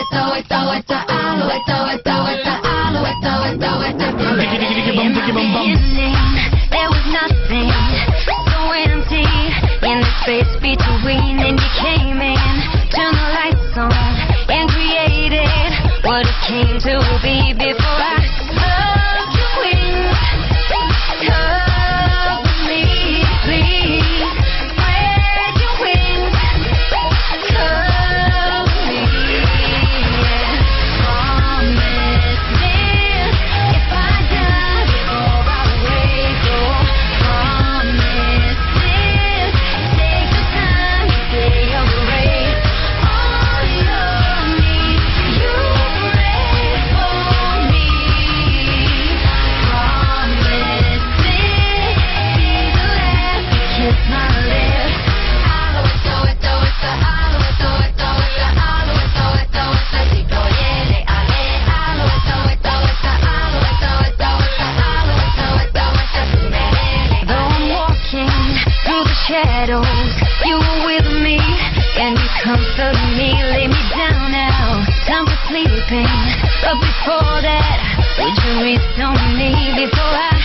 There was nothing so empty in the space between, and you came in, turned the lights on, and created what it came to be before I hugged your wings. Cover me, please. Spread your wings. Cover me. Promise this. If I die before I wake up, promise this. Take the time to say your grace. All your needs, you pray for me. Promise this. Be the last to kiss my lips. Though I'm walking through the shadows, you were with me, and you comforted me. Lay me down now, time for sleeping. But before that, would you reach on me before I